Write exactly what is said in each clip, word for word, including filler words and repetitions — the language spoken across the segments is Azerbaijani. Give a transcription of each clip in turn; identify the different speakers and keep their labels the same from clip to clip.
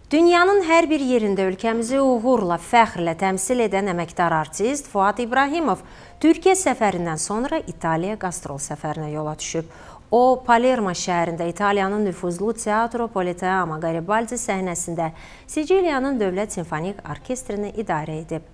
Speaker 1: Dünyanın hər bir yerində ölkəmizi uğurla, fəxrlə təmsil edən əməkdar artist Fuad İbrahimov Türkiyə səfərindən sonra İtaliya qastrol səfərinə yola düşüb. O, Palermo şəhərində İtaliyanın nüfuzlu Teatro Politeama Garibaldi səhnəsində Siciliyanın Dövlət Simfonik Orkestrini idarə edib.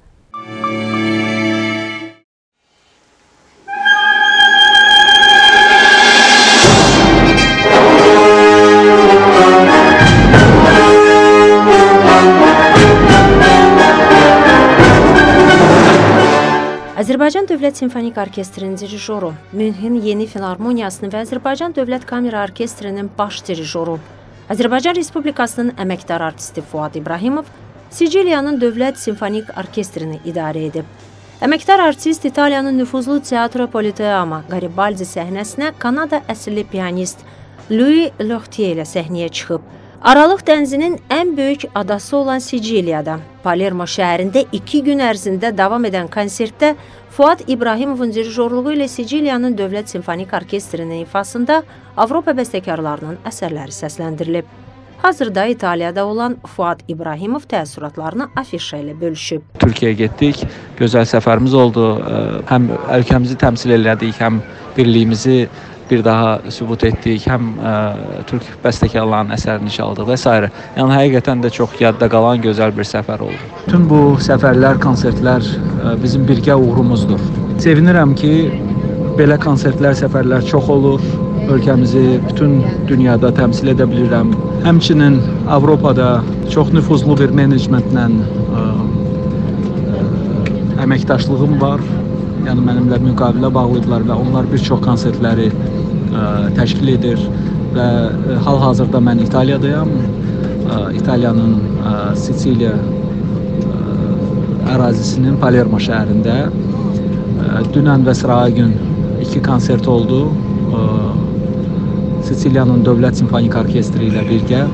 Speaker 1: Azərbaycan Dövlət Simfonik Orkestrinin dirijoru, Münhen Yeni Filarmoniyasının və Azərbaycan Dövlət Kamera Orkestrinin baş dirijoru, Azərbaycan Respublikasının əməkdar artisti Fuad İbrahimov Siciliyanın Dövlət Simfonik Orkestrini idarə edib. Əməkdar artist İtaliyanın nüfuzlu Teatro Politeama Garibaldi səhnəsinə Kanada əsilli pianist Louis Lochtier ilə səhnəyə çıxıb. Aralıq dənizinin ən böyük adası olan Siciliyada, Palermo şəhərində iki gün ərzində davam edən konsertdə Fuad İbrahimovun dirijorluğu ilə Siciliyanın Dövlət Simfonik Orkestrinin ifasında Avropa bəstəkarlarının əsərləri səsləndirilib. Hazırda İtaliyada olan Fuad İbrahimov təəssüratlarını afişa ilə bölüşüb.
Speaker 2: Türkiyəyə getdik, gözəl səfərimiz oldu. Həm ölkəmizi təmsil elədik, həm birliyimizi bir daha sübut etdik, həm ə, Türk bəstəkarlarının əsərini çaldıq və s. Yəni, həqiqətən də çox yadda qalan gözəl bir səfər oldu. Bütün bu səfərlər, konsertlər ə, bizim birgə uğurumuzdur. Sevinirəm ki, belə konsertlər, səfərlər çox olur. Ölkəmizi bütün dünyada təmsil edə bilirəm. Həmçinin Avropada çox nüfuzlu bir menecmentlə ə, ə, əməkdaşlığım var. Yəni mənimlə müqavilə bağlıdırlar və onlar bir çox konsertləri ə, təşkil edir və ə, hal-hazırda mən İtaliyadayam. Ə, İtaliyanın ə, Siciliya ə, ərazisinin Palermo şəhərində ə, dünən və sırağa gün iki konsert oldu. Ə, Siciliyanın Dövlət Simfonik Orkestri ilə birgə.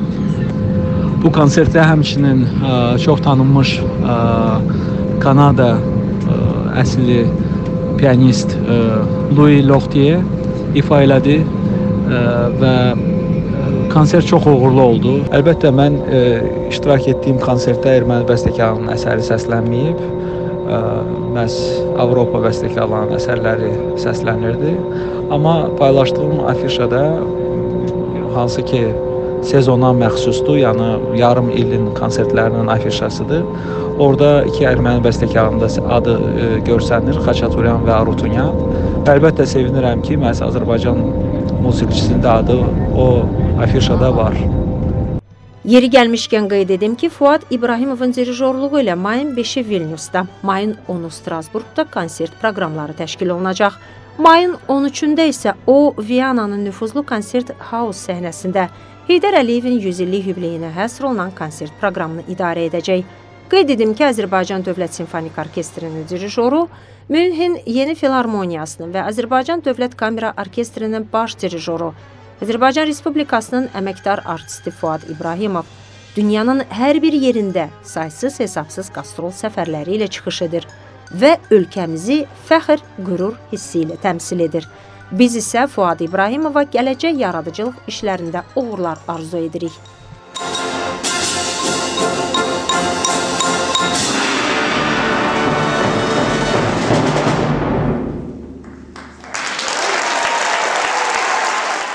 Speaker 2: Bu konsertdə həmçinin ə, çox tanınmış ə, Kanada əsli pianist ə, Louis Lochtier ifa elədi ə, və konsert çox uğurlu oldu. Əlbəttə, mən ə, iştirak etdiyim konsertdə erməni bəstəkarının əsəri səslənməyib. Ə, məhz Avropa bəstəkarlarının əsərləri səslənirdi. Amma paylaşdığım afişada, hansı ki sezona məxsusdur, yəni yarım ilin konsertlərinin afişasıdır. Orada iki erməni bəstəkarının da adı e, görsənir, Xaçaturyan və Arutunyan. Əlbəttə sevinirəm ki, məhz Azərbaycan musiqiçisinin də adı o afişada var.
Speaker 1: Yeri gəlmişkən qeyd edim ki, Fuad İbrahimovun dirijorluğu ilə mayın beşi Vilniusda, mayın onu Strasburqda konsert proqramları təşkil olunacaq. Mayın on üçündə isə o, Viyananın nüfuzlu konsert House səhnəsində Heydər Əliyevin yüz illik yubileyinə həsr olunan konsert proqramını idarə edəcək. Qeyd edim ki, Azərbaycan Dövlət Simfonik Orkestrinin dirijoru, Münhen Yeni Filarmoniyasının və Azərbaycan Dövlət Kamera Orkestrinin baş dirijoru, Azərbaycan Respublikasının əməkdar artisti Fuad İbrahimov dünyanın hər bir yerində saysız-hesabsız qastrol səfərləri ilə çıxış edir və ölkəmizi fəxr, qürur hissi ilə təmsil edir. Biz isə Fuad İbrahimova gələcək yaradıcılıq işlərində uğurlar arzu edirik.